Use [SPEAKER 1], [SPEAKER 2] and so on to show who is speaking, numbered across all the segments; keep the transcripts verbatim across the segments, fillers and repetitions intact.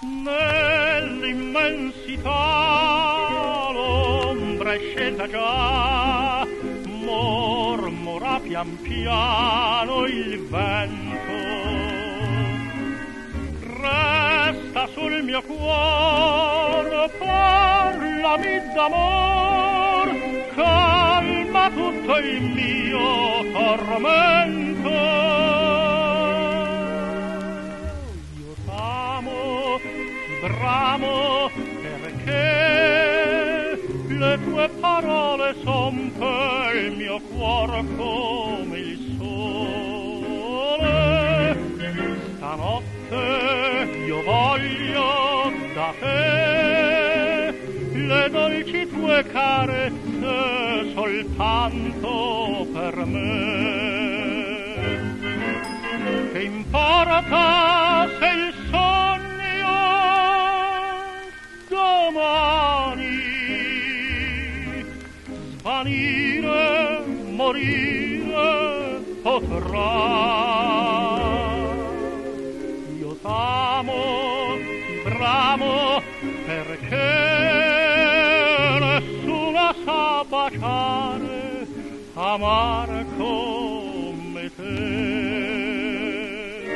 [SPEAKER 1] Nell'immensità l'ombra è scesa già, mormora pian piano il vento, resta sul mio cuore, parlami d'amor, calma tutto il mio tormento. Io t'amo, ti bramo, perché le tue parole son per il mio cuore come il sole. Stanotte io voglio da te le dolci tue carezze soltanto per me. Che importa se il sogno domani svanire, morire potrà. Io t'amo, ti bramo, perché nessuna sa baciare, amare come te.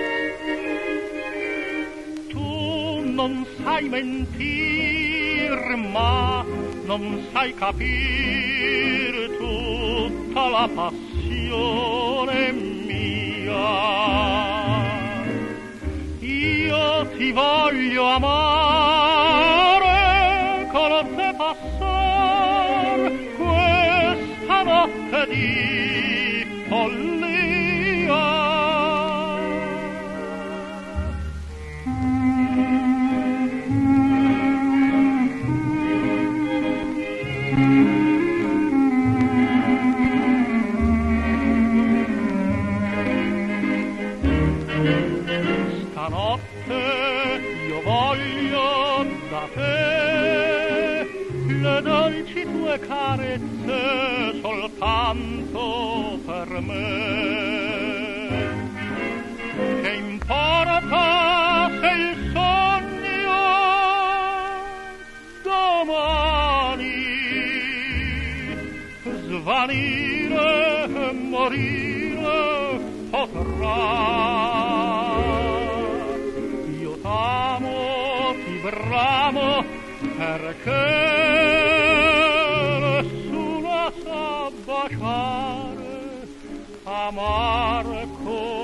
[SPEAKER 1] Tu non sai mentir, ma non sai capir tutta la passione mia. Io ti voglio amare, con te passar questa notte di follia. Stanotte io voglio da te le dolci tue carezze soltanto per me. Che importa se il sogno domani svanire e morire potrà. Io t'amo, ti bramo, perché nessuna sa baciare, amare come